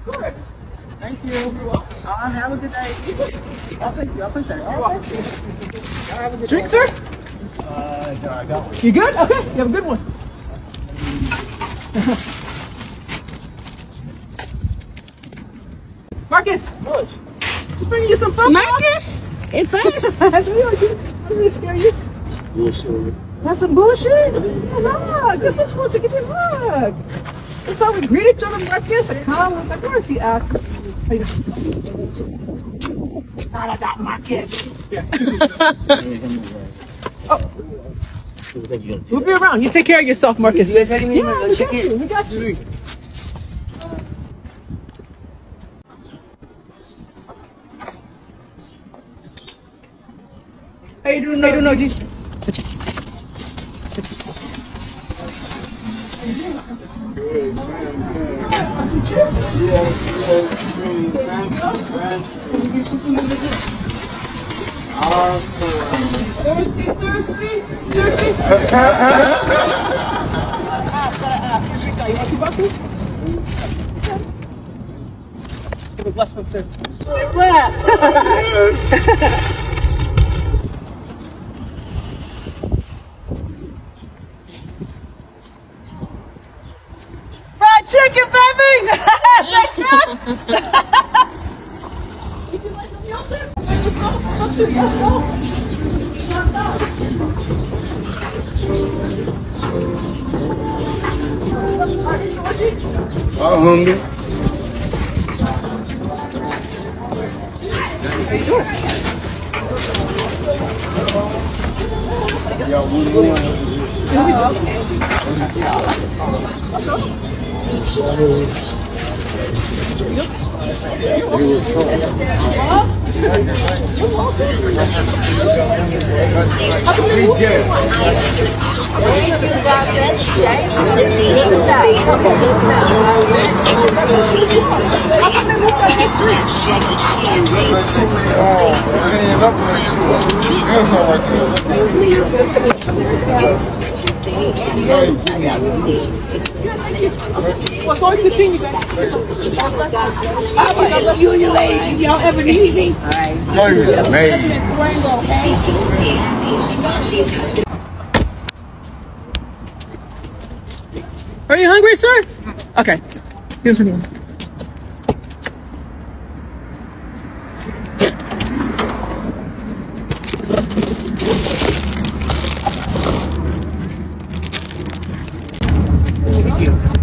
course. Thank you. You're welcome. Have a good day. Oh, thank you. I appreciate it. You're welcome. Have a good drink, sir? No, I got one. You good? Okay. You have a good one. Marcus! Just bringing you some fun. Marcus! It's us! That's me. I'm gonna scare you. Bullshit. That's some bullshit. Look, this is supposed to get you a hug. That's how we greet each other, Marcus. I come with my course, he asked. Not like that, Marcus. Oh. We'll be around. You take care of yourself, Marcus. You guys ready? Yeah, Check it. We got you. How you doing, OG? Thirsty? You want 2 bucks? Have a blessed one, sir. Stay blessed! Chicken, baby! Chicken like a meal, sir? Yes, no? I'm hungry. How you doing? Yo, what do you want? What's always continue, baby? You and your lady, if y'all ever need anything. Are you hungry, sir? Okay. Here's some meals. Thank you.